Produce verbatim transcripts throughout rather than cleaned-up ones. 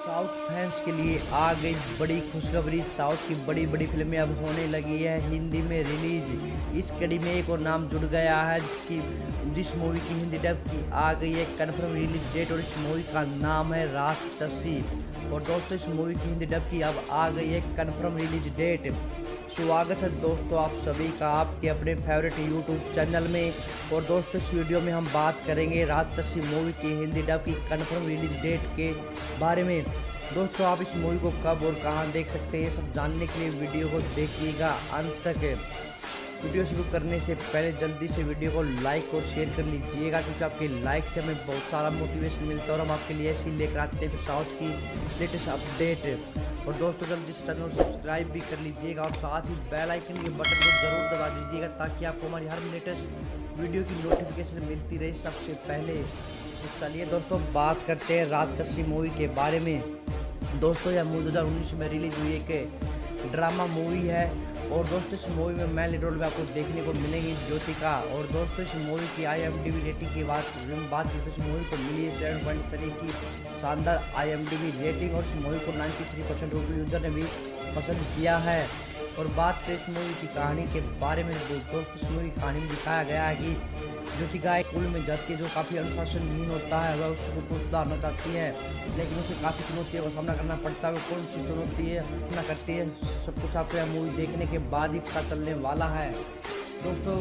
South fans के लिए आ गई बड़ी खुशखबरी। साउथ की बड़ी बड़ी फिल्में अब होने लगी है हिंदी में रिलीज। इस कड़ी में एक और नाम जुड़ गया है जिसकी जिस मूवी की हिंदी डब की आ गई है कन्फर्म रिलीज डेट, और इस मूवी का नाम है राक्षसी। और दोस्तों इस मूवी की हिंदी डब की अब आ गई है कन्फर्म रिलीज डेट। स्वागत है दोस्तों आप सभी का आपके अपने फेवरेट यूट्यूब चैनल में। और दोस्तों इस वीडियो में हम बात करेंगे राक्षसी मूवी की हिंदी डब की कन्फर्म रिलीज डेट के बारे में। दोस्तों आप इस मूवी को कब और कहां देख सकते हैं सब जानने के लिए वीडियो को देखिएगा अंत तक। वीडियो शुरू करने से पहले जल्दी से वीडियो को लाइक और शेयर कर लीजिएगा, क्योंकि आपके लाइक से हमें बहुत सारा मोटिवेशन मिलता है और हम आपके लिए ऐसे लेकर आते हैं साउथ की लेटेस्ट अपडेट। और दोस्तों जल्दी से चैनल को सब्सक्राइब भी कर लीजिएगा और साथ ही बेल आइकन के बटन को ज़रूर दबा दीजिएगा ताकि आपको हमारी हर लेटेस्ट वीडियो की नोटिफिकेशन मिलती रहे सबसे पहले। तो चलिए दोस्तों बात करते हैं राक्षसी मूवी के बारे में। दोस्तों यह मूवी दो हज़ार उन्नीस में रिलीज हुई एक ड्रामा मूवी है। और दोस्तों इस मूवी में मेन लीड रोल में आपको देखने को मिलेगी ज्योतिका। और दोस्तों इस मूवी की I M D B rating की बात बात करें तो इस मूवी को मिली है सेवन पॉइंट थ्री की शानदार I M D B rating, और इस मूवी को नाइन्टी थ्री परसेंट यूजर ने भी पसंद किया है। और बात करें इस मूवी की कहानी के बारे में, दोस्तों इस मूवी की कहानी में दिखाया गया है कि ज्योतिका एक स्कूल में जाती है जो काफ़ी अनुशासनहीन होता है। वह उसको को सुधारना चाहती है, लेकिन उसे काफ़ी चुनौतियों का सामना करना पड़ता है। वो कौन सी चुनौती है सामना करती है सब कुछ आपको यह मूवी देखने के बाद ही पता चलने वाला है। दोस्तों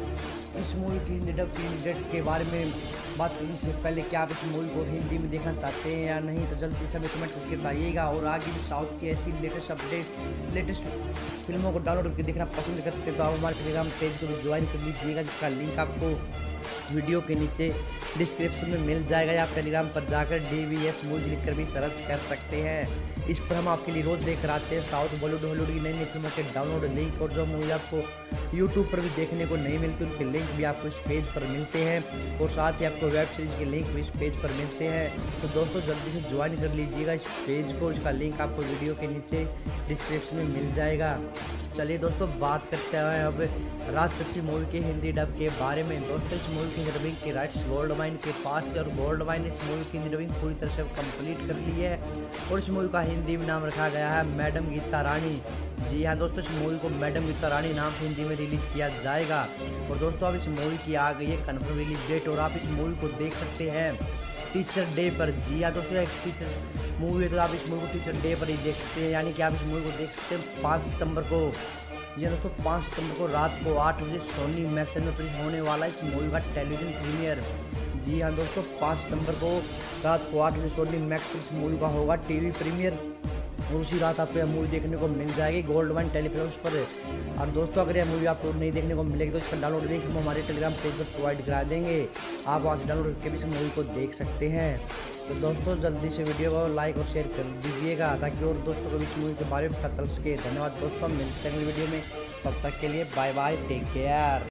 इस मूवी की हिंदी डब की डेट के बारे में बात करने से पहले क्या आप इस मूवी को हिंदी में देखना चाहते हैं या नहीं, तो जल्दी से हमें कमेंट करके बताइएगा। और आगे भी साउथ की ऐसी लेटेस्ट अपडेट लेटेस्ट फिल्मों को डाउनलोड करके देखना पसंद करते तो आप हमारे टेलीग्राम पेज को भी ज्वाइन कर लीजिएगा, जिसका लिंक आपको वीडियो के नीचे डिस्क्रिप्शन में मिल जाएगा, या आप टेलीग्राम पर जाकर डी वी एस मूवी लिख कर भी सर्च कर सकते हैं। इस पर हम आपके लिए रोज़ लेकर आते हैं साउथ बॉलीवुड हॉलीवुड की नई नई फिल्मों के डाउनलोड लिंक, और जो मूवी आपको यूट्यूब पर भी देखने को नहीं मिलती उनके लिंक भी आपको इस पेज पर मिलते हैं। और साथ ही आपको वेब सीरीज़ के लिंक भी इस पेज पर मिलते हैं। तो दोस्तों जल्दी से ज्वाइन कर लीजिएगा इस पेज को, इसका लिंक आपको वीडियो के नीचे डिस्क्रिप्शन में मिल जाएगा। चलिए दोस्तों बात करते हैं अब राक्षसी मूवी के हिंदी डब के बारे में। दोस्तों इस मूवी की डबिंग के राइट्स गोल्ड माइन के पास थे, और गोल्ड माइन ने इस मूवी की हिंदी डबिंग पूरी तरह से कंप्लीट कर ली है। और इस मूवी का हिंदी में नाम रखा गया है मैडम गीता रानी। जी हाँ दोस्तों इस मूवी को मैडम गीता रानी नाम से हिंदी में रिलीज किया जाएगा। और दोस्तों अब इस मूवी की आ गई है कन्फर्म रिलीज डेट, और आप इस मूवी को देख सकते हैं टीचर डे पर। जी हाँ दोस्तों एक टीचर मूवी है तो आप इस मूवी को टीचर डे पर ही देख सकते हैं, यानी कि आप इस मूवी को देख सकते हैं पाँच सितंबर को। जी हाँ दोस्तों पाँच सितंबर को रात को आठ बजे सोनी मैक्स में प्रिंट होने वाला है इस मूवी का टेलीविजन प्रीमियर। जी हाँ दोस्तों पाँच सितंबर को रात को आठ बजे सोनी मैक्स पर इस मूवी का होगा टीवी प्रीमियर, और उसी रात आपको यह मूवी देखने को मिल जाएगी गोल्ड वन टेलीफिल्म्स पर। और दोस्तों अगर यह मूवी आपको नहीं देखने को मिलेगी तो इसका डाउनलोड लिंक हम हमारे टेलीग्राम पेज पर प्रोवाइड करा देंगे, आप वहाँ से डाउनलोड करके भी इस मूवी को देख सकते हैं। तो दोस्तों जल्दी से वीडियो को लाइक और शेयर कर दीजिएगा ताकि और दोस्तों को इस मूवी के बारे में पता चल सके। धन्यवाद दोस्तों, मिलते हैं अगली वीडियो में, तब तक के लिए बाय बाय, टेक केयर।